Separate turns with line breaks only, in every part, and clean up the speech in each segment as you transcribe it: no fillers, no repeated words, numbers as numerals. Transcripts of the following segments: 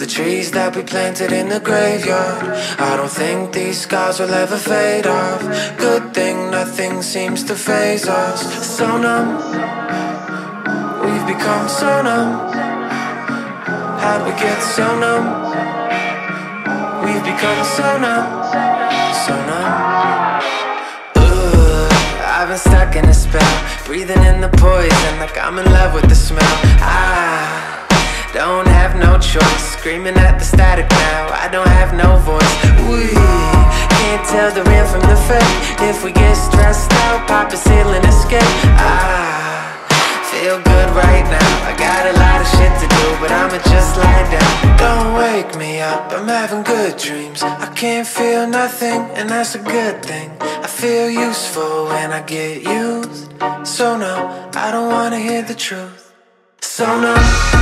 the trees that we planted in the graveyard. I don't think these scars will ever fade off. Good thing nothing seems to faze us. So numb, we've become so numb. How'd we get so numb? We've become so numb, so numb. I've been stuck in a spell, breathing in the poison like I'm in love with the smell. I don't have no choice, screaming at the static now. I don't have no voice. We can't tell the real from the fake. If we get stressed out, pop a seal and escape. I feel good right now. I got a lot of shit to do, but I'ma just lie down. Don't wake me up, I'm having good dreams. I can't feel nothing, and that's a good thing. I feel useful when I get used. So no, I don't wanna hear the truth. So no,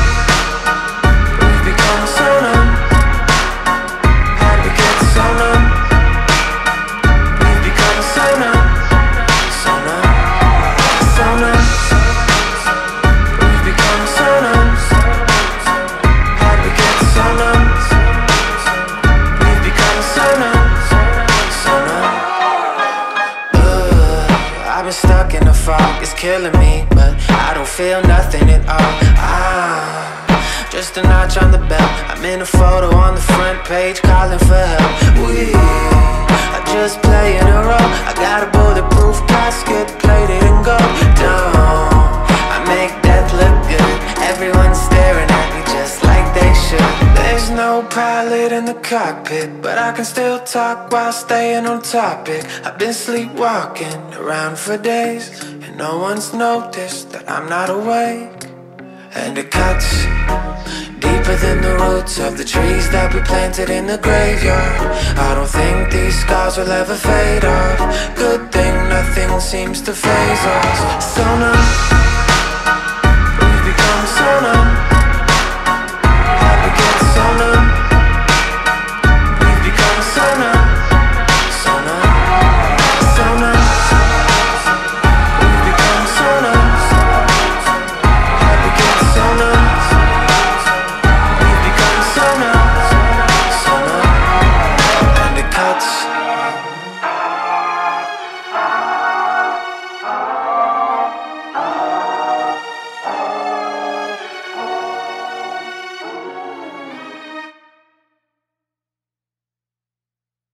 we've become so numb. How'd we get so numb? We've become so numb, so numb, so numb. We've become so numb. How'd we get so numb? We've become so numb, so numb. I've been stuck in the fog, it's killing me, but I don't feel nothing at all. Just a notch on the belt. I'm in a photo on the front page, calling for help. We are just playing a role. I got a bulletproof casket, plated in gold. Don't I make death look good? Everyone's staring at me just like they should. There's no pilot in the cockpit, but I can still talk while staying on topic. I've been sleepwalking around for days, and no one's noticed that I'm not awake. And it cuts deeper than the roots of the trees that we planted in the graveyard. I don't think these scars will ever fade off. Good thing nothing seems to faze us. So numb, we've become so numb.